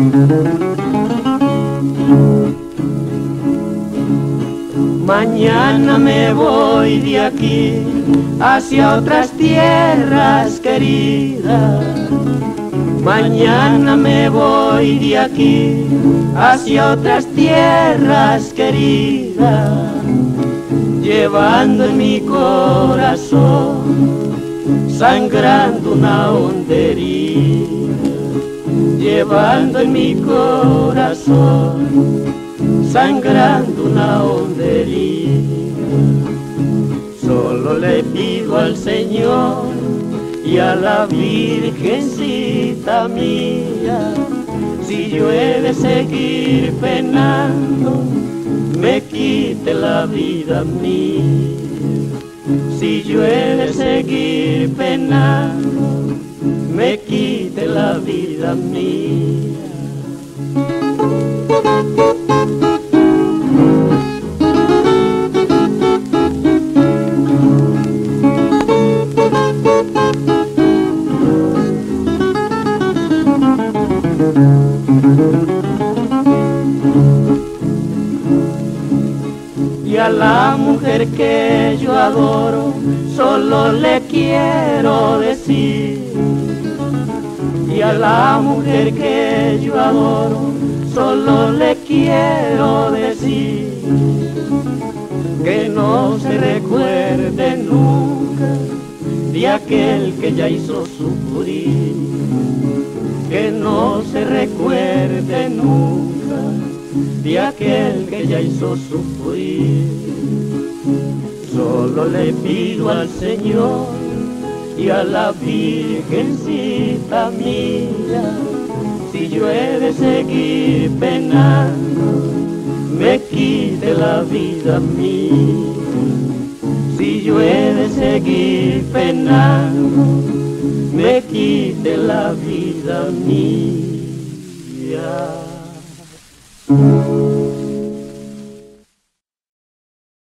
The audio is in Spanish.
Mañana me voy de aquí hacia otras tierras queridas. Mañana me voy de aquí hacia otras tierras queridas, llevando en mi corazón sangrando una honda herida, llevando en mi corazón sangrando una honda herida. Solo le pido al Señor y a la Virgencita mía, si yo he de seguir penando, me quite la vida mía. Si yo he de seguir penando, me quite la vida mía. Y a la mujer que yo adoro solo le quiero decir, y a la mujer que yo adoro solo le quiero decir, que no se recuerde nunca de aquel que ya hizo sufrir, que no se recuerde nunca de aquel que ya hizo sufrir. Solo le pido al Señor y a la Virgencita mía, si yo he de seguir penando, me quite la vida mía. Si yo he de seguir penando, me quite la vida mía.